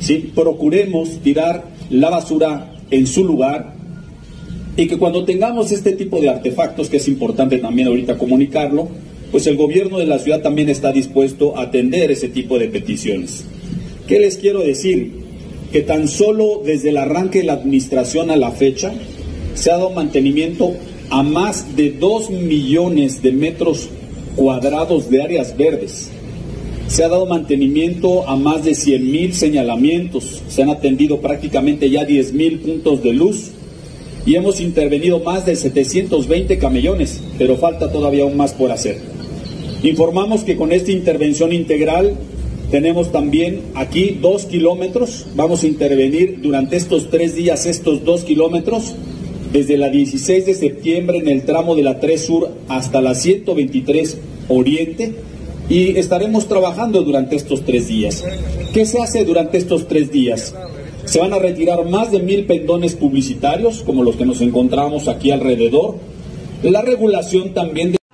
¿sí? Procuremos tirar la basura en su lugar y que cuando tengamos este tipo de artefactos, que es importante también ahorita comunicarlo, pues el gobierno de la ciudad también está dispuesto a atender ese tipo de peticiones. ¿Qué les quiero decir? Que tan solo desde el arranque de la administración a la fecha se ha dado mantenimiento a más de 2 millones de metros cuadrados de áreas verdes. Se ha dado mantenimiento a más de 100,000 señalamientos, se han atendido prácticamente ya 10,000 puntos de luz y hemos intervenido más de 720 camellones, pero falta todavía aún más por hacer. Informamos que con esta intervención integral tenemos también aquí 2 kilómetros, vamos a intervenir durante estos 3 días estos 2 kilómetros, desde la 16 de septiembre en el tramo de la 3 Sur hasta la 123 Oriente, y estaremos trabajando durante estos 3 días. ¿Qué se hace durante estos 3 días? Se van a retirar más de 1,000 pendones publicitarios, como los que nos encontramos aquí alrededor. La regulación también de